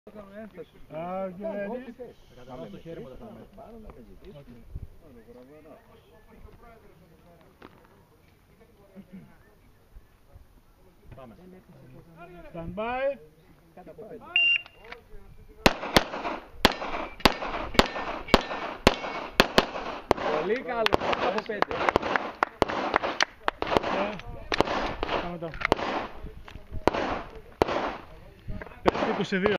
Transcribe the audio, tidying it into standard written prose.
Το χέρι μου θα πάμε. Stand by. Πολύ καλό, από 5. Πάμε εδώ. 5-22.